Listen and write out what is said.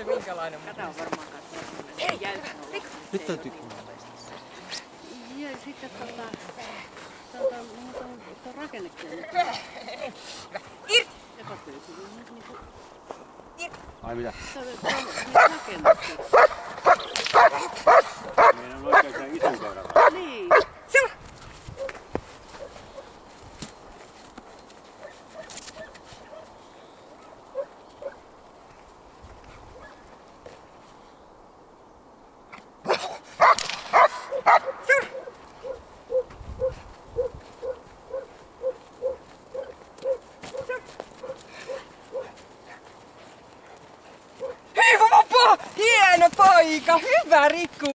se minkälainen? Tätä on varmaan katsoa. Nyt täytyy kuulla. Ja sitten on rakennekin. Irti! Ai mitä? Rakennukset. Meillä on oikein se ison koiran. Niin. Seura! Hieno poika! Hyvä Rikku!